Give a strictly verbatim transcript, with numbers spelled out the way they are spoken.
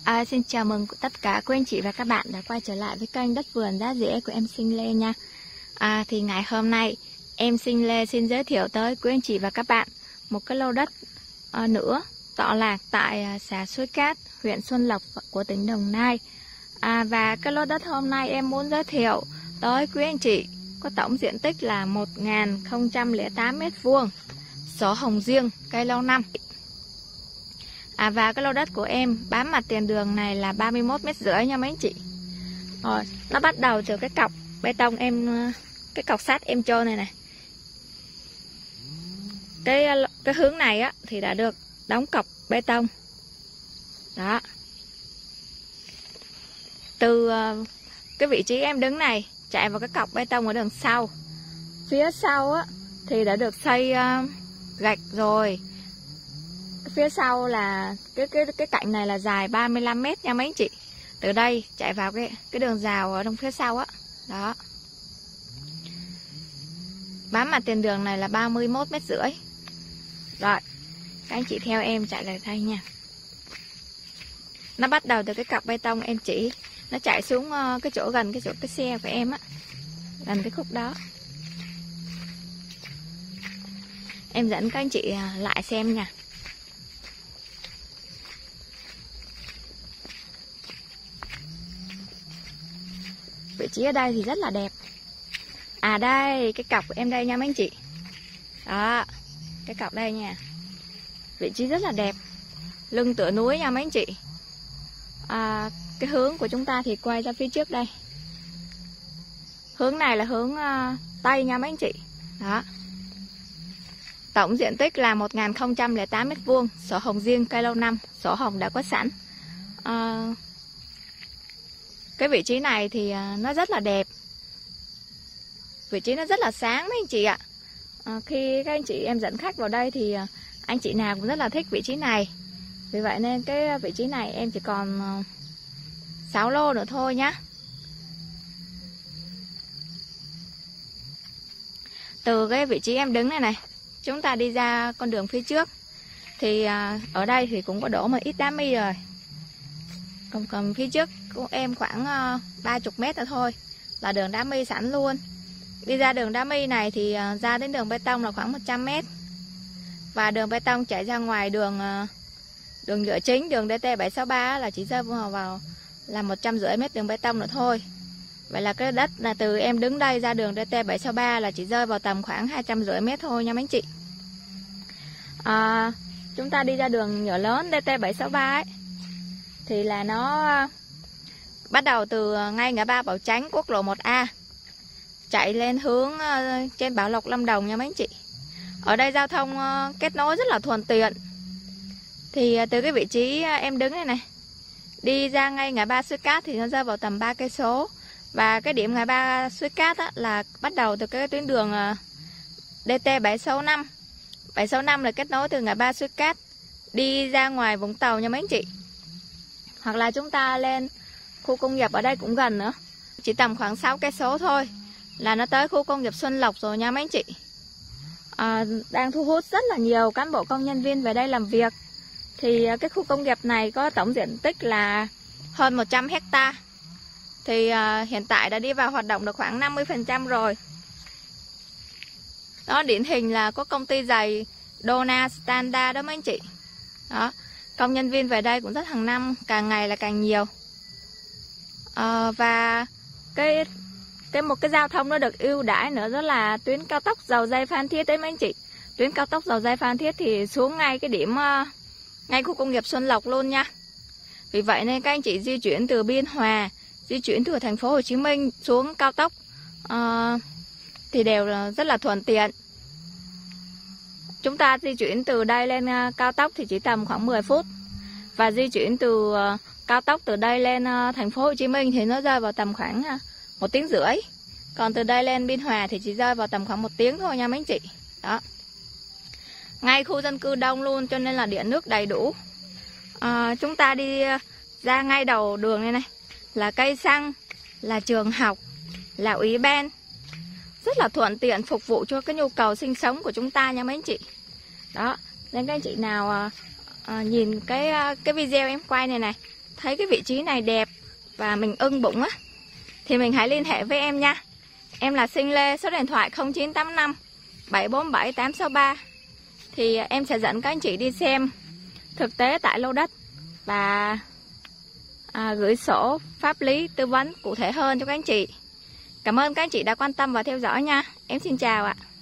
À, xin chào mừng tất cả quý anh chị và các bạn đã quay trở lại với kênh Đất Vườn Giá Rẻ của em Sinh Lê nha. À, thì ngày hôm nay em Sinh Lê xin giới thiệu tới quý anh chị và các bạn một cái lô đất à, nữa tọa lạc tại à, xã Suối Cát, huyện Xuân Lộc của tỉnh Đồng Nai. À, và cái lô đất hôm nay em muốn giới thiệu tới quý anh chị có tổng diện tích là một nghìn không trăm lẻ tám mét vuông, sổ hồng riêng, cây lâu năm. À, và cái lô đất của em bám mặt tiền đường này là ba mươi mốt mét rưỡi nha mấy anh chị. Rồi, nó bắt đầu từ cái cọc bê tông em, cái cọc sắt em trôn này này. Cái cái hướng này á thì đã được đóng cọc bê tông. Đó. Từ cái vị trí em đứng này chạy vào cái cọc bê tông ở đằng sau. Phía sau á thì đã được xây uh, gạch rồi. Phía sau là cái cái cái cạnh này là dài ba mươi lăm mét nha mấy anh chị. Từ đây chạy vào cái cái đường rào ở trong phía sau á. Đó. Bám mặt tiền đường này là ba mươi mốt mét rưỡi. Rồi, các anh chị theo em chạy lại đây nha. Nó bắt đầu từ cái cọc bê tông em chỉ, nó chạy xuống cái chỗ gần cái chỗ cái xe của em á, gần cái khúc đó. Em dẫn các anh chị lại xem nha. Vị trí ở đây thì rất là đẹp. À đây, cái cọc của em đây nha mấy anh chị. Đó, cái cọc đây nha. Vị trí rất là đẹp. Lưng tựa núi nha mấy anh chị. À, cái hướng của chúng ta thì quay ra phía trước đây. Hướng này là hướng uh, Tây nha mấy anh chị. Đó. Tổng diện tích là một nghìn không trăm lẻ tám mét vuông, sổ hồng riêng, cây lâu năm, sổ hồng đã có sẵn. À, cái vị trí này thì nó rất là đẹp. Vị trí nó rất là sáng mấy anh chị ạ. À, khi các anh chị em dẫn khách vào đây thì anh chị nào cũng rất là thích vị trí này. Vì vậy nên cái vị trí này em chỉ còn sáu lô nữa thôi nhá. Từ cái vị trí em đứng này này, chúng ta đi ra con đường phía trước. Thì ở đây thì cũng có đổ một ít đá mi rồi. Còn, còn phía trước của em khoảng uh, ba mươi mét nữa thôi là đường đá mi sẵn luôn. Đi ra đường đá mi này thì uh, ra đến đường bê tông là khoảng một trăm mét. Và đường bê tông chạy ra ngoài đường uh, đường nhựa chính, đường đê tê bảy sáu ba là chỉ rơi vào, vào là một trăm rưỡi mét đường bê tông nữa thôi. Vậy là cái đất là từ em đứng đây ra đường đê tê bảy sáu ba là chỉ rơi vào tầm khoảng hai trăm rưỡi mét thôi nha mấy anh chị. À, chúng ta đi ra đường nhựa lớn đê tê bảy sáu ba ấy thì là nó bắt đầu từ ngay ngã ba Bảo Chánh, quốc lộ một A, chạy lên hướng trên Bảo Lộc, Lâm Đồng nha mấy anh chị. Ở đây giao thông kết nối rất là thuận tiện. Thì từ cái vị trí em đứng này này, đi ra ngay ngã ba Suối Cát thì nó rơi vào tầm ba cây số. Và cái điểm ngã ba Suối Cát á, là bắt đầu từ cái tuyến đường đê tê bảy sáu năm. bảy sáu năm là kết nối từ ngã ba Suối Cát đi ra ngoài Vũng Tàu nha mấy anh chị. Hoặc là chúng ta lên khu công nghiệp ở đây cũng gần nữa. Chỉ tầm khoảng sáu cây số thôi là nó tới khu công nghiệp Xuân Lộc rồi nha mấy anh chị. À, đang thu hút rất là nhiều cán bộ công nhân viên về đây làm việc. Thì cái khu công nghiệp này có tổng diện tích là hơn một trăm hecta. Thì à, hiện tại đã đi vào hoạt động được khoảng năm mươi phần trăm rồi. Đó, điển hình là có công ty giày Dona Standard đó mấy anh chị. Đó, công nhân viên về đây cũng rất hàng năm, càng ngày là càng nhiều. À, và cái cái một cái giao thông nó được ưu đãi nữa, đó là tuyến cao tốc Dầu Giây Phan Thiết đấy mấy anh chị. Tuyến cao tốc Dầu Giây Phan Thiết thì xuống ngay cái điểm uh, ngay khu công nghiệp Xuân Lộc luôn nha. Vì vậy nên các anh chị di chuyển từ Biên Hòa, di chuyển từ thành phố Hồ Chí Minh xuống cao tốc uh, thì đều là rất là thuận tiện. Chúng ta di chuyển từ đây lên uh, cao tốc thì chỉ tầm khoảng mười phút. Và di chuyển từ uh, cao tốc từ đây lên uh, thành phố Hồ Chí Minh thì nó rơi vào tầm khoảng uh, một tiếng rưỡi. Còn từ đây lên Biên Hòa thì chỉ rơi vào tầm khoảng một tiếng thôi nha mấy anh chị. Đó. Ngay khu dân cư đông luôn cho nên là điện nước đầy đủ. Uh, chúng ta đi uh, ra ngay đầu đường này này là cây xăng, là trường học, là ủy ban. Rất là thuận tiện phục vụ cho cái nhu cầu sinh sống của chúng ta nha mấy anh chị. Đó, nên các anh chị nào à, à, nhìn cái cái video em quay này này thấy cái vị trí này đẹp và mình ưng bụng á, thì mình hãy liên hệ với em nha. Em là Sinh Lê, số điện thoại không chín tám năm bảy bốn bảy tám sáu ba. Thì em sẽ dẫn các anh chị đi xem thực tế tại lô đất và à, gửi sổ pháp lý tư vấn cụ thể hơn cho các anh chị. Cảm ơn các anh chị đã quan tâm và theo dõi nha. Em xin chào ạ.